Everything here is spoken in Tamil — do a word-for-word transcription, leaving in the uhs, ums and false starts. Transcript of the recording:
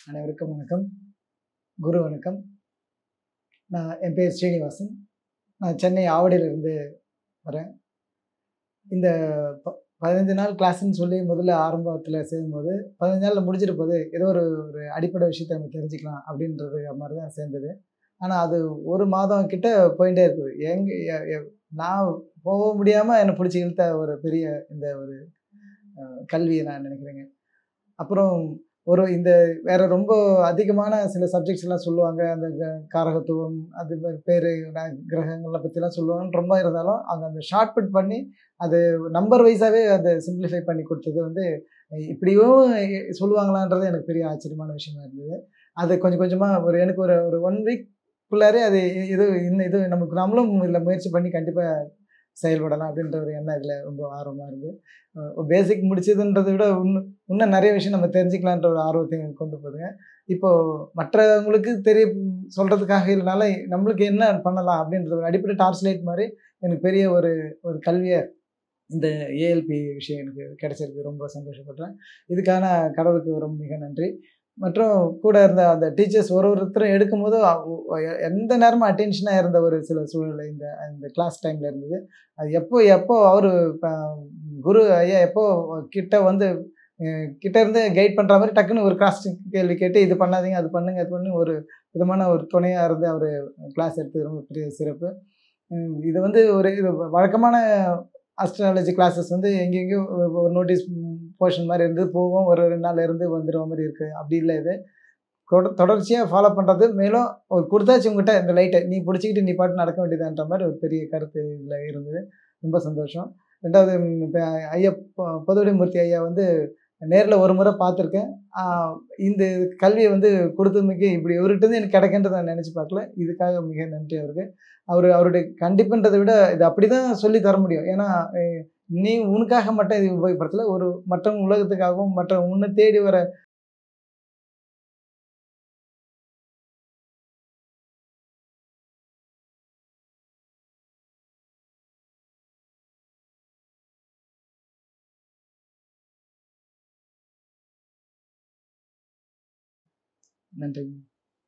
அனைவருக்கும் வணக்கம். குரு வணக்கம். நான் என் பேர் ஸ்ரீனிவாசன். நான் சென்னை ஆவடியிலிருந்து வரேன். இந்த ப பதினைந்து நாள் கிளாஸ்ன்னு சொல்லி முதல்ல ஆரம்பத்தில சேரும்போது, பதினைந்து நாள்ல முடிஞ்சிட போது, ஏதோ ஒரு ஒரு அடிப்படை விஷயத்த நம்ம தெரிஞ்சுக்கலாம் அப்படின்றது மாரி தான் சேர்ந்தது. ஆனா அது ஒரு மாதம் கிட்ட போயிட்டே இருக்குது. எங்க எ எ நான் போக முடியாம என்ன புடிச்சு இழுத்த ஒரு பெரிய இந்த ஒரு அ கல்விய நான் நினைக்கிறேங்க. அப்புறம் ஒரு இந்த வேற ரொம்ப அதிகமான சில சப்ஜெக்ட்ஸ்லாம் சொல்லுவாங்க. அந்த க காரகத்துவம், அது மாரி பேரு, ந கிரகங்கள பத்திலாம் சொல்லுவாங்கன்னு ரொம்ப இருந்தாலும், அங்க அந்த ஷார்ட்கட் பண்ணி, அது நம்பர் வைஸாவே அத சிம்ப்ளிஃபை பண்ணி குடுத்தது வந்து, இப்படியும் எ சொல்லுவாங்களான்றது எனக்கு பெரிய ஆச்சரியமான விஷயமா இருந்தது. அது கொஞ்சம் கொஞ்சமா ஒரு எனக்கு ஒரு ஒரு ஒன் வீக் குள்ளாரே அது இது இன்னும் இது நமக்கு நம்மளும் இதுல முயற்சி பண்ணி கண்டிப்பா செயல்படலாம் அப்படின்ற ஒரு எண்ணம் இதுல ரொம்ப ஆர்வமா இருந்து, அ பேசிக் முடிச்சதுன்றத விட இன்னும் இன்னும் நெறைய விஷயம் நம்ம தெரிஞ்சுக்கலான்ற ஒரு ஆர்வத்தையும் கொண்டு போதுங்க. இப்போ மற்றவங்களுக்கு தெரிய சொல்றதுக்காக இல்லனால, நம்மளுக்கு என்ன பண்ணலாம் அப்படின்ற ஒரு அடிப்படை டார்ச் லைட் மாரி எனக்கு பெரிய ஒரு ஒரு கல்விய இந்த ஏஎல்பி விஷயம் எனக்கு கிடைச்சிருக்கு. ரொம்ப சந்தோஷப்படுறேன். இதுக்கான கடவுளுக்கு ரொம்ப மிக நன்றி. மற்றும் கூட இருந்த அந்த டீச்சர்ஸ் ஒரு ஒருத்தரும் எடுக்கும்போது அ எந்த நேரமும் அட்டென்ஷனா இருந்த ஒரு சில சூழ்நிலை இந்த இந்த கிளாஸ் டைம்ல இருந்தது. அது எப்போ எப்போ அவரு ப குரு ஐயா எப்போ கிட்ட வந்து அ கிட்ட இருந்து கைட் பண்ற மாரி டக்குன்னு ஒரு கிராஸ் கேள்வி கேட்டு, இது பண்ணாதீங்க, அது பண்ணுங்க, அது பண்ணுங்க ஒரு விதமான ஒரு துணையா இருந்து அவரு கிளாஸ் எடுத்தது ரொம்ப பெரிய சிறப்பு. ம் இது வந்து ஒரு இது வழக்கமான அஸ்ட்ராலஜி கிளாஸஸ் வந்து எங்கெங்கேயோ ஒரு நோட்டீஸ் போர்ஷன் மாரி இருந்து போகும். ஒரு ரெண்டு நாள் இருந்து வந்துருவ மாரி இருக்கு. அப்படி இல்ல இது. தொட தொடர்ச்சியா ஃபாலோ பண்றது. மேலும் ஒரு குடுத்தாச்சு உங்ககிட்ட இந்த லைட்ட. நீ புடிச்சுக்கிட்டு நீ பாட்டுக்கு நடக்க வேண்டியதுதான்ற மாரி ஒரு பெரிய கருத்து இதுல இருந்தது. ரொம்ப சந்தோஷம். ரெண்டாவது இப்ப ஐயா பொ பொதுவுடைமூர்த்தி ஐயா வந்து நேர்ல ஒரு முறை பார்த்துருக்கேன். ஆ இந்த கல்விய வந்து குடுத்தமைக்கு இப்படி இவர்கிட்ட இருந்து எனக்கு கிடைக்குன்றத நான் நெனச்சு பார்க்கல. இதுக்காக மிக நன்றி அவருக்கு. அவரு அவருடைய கண்டிப்புன்றத விட இது அப்படிதான் சொல்லி தர முடியும். ஏன்னா, எ நீ உனக்காக மட்டும் இது உபயோகப்படுத்தல. ஒரு மற்றவங்க உலகத்துக்காகவும், மற்ற உன்ன தேடி வர நன்றிங்க.